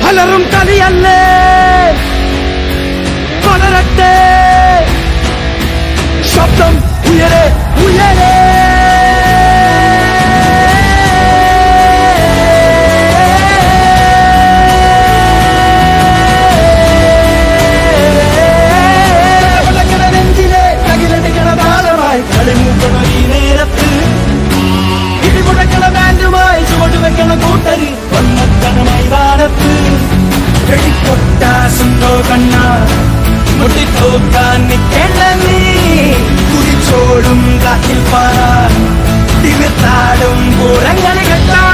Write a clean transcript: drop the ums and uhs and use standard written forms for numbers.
അലറും കളിയല്ലേ പടരട്ടെ ശബ്ദം ഉയരെ ഉയരെ നെഞ്ചിലെ തകിലടിക്കണ താളമായി കളിമൂക്കണ ഈ നേരത്ത് ഇടിമുടക്കണ ബാൻഡുമായി ചുവടുവെക്കണ കൂട്ടരി വന്നെത്തണ മൈതാനത്ത് വെടിക്കൊട്ടാസുണ്ടോ കണ്ണ മുട്ടിത്തോക്കാൻ നിൽക്കേണ്ട നീ കുതിച്ചോടും കാറ്റിൽ പാറ തിമിർത്താടും പൂരങ്ങളി കെട്ടാ